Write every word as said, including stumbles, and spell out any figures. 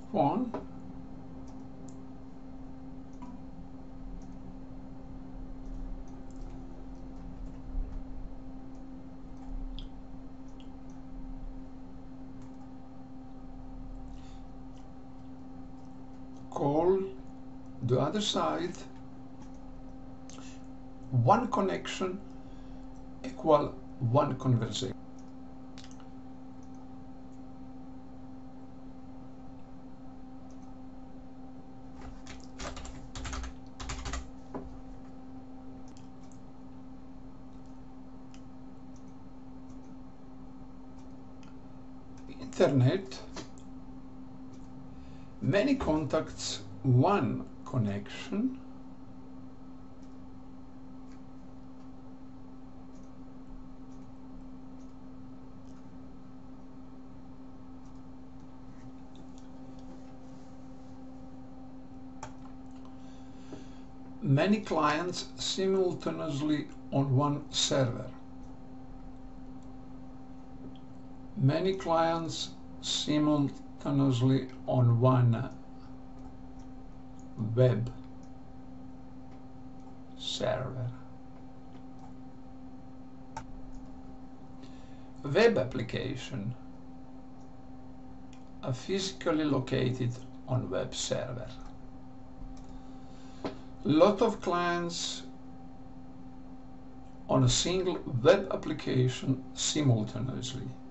one, call the other side, one connection equal one conversation. Internet, many contacts, one connection. Many clients simultaneously on one server. Many clients simultaneously on one web server. Web application, are physically located on web server. Lot of clients on a single web application simultaneously.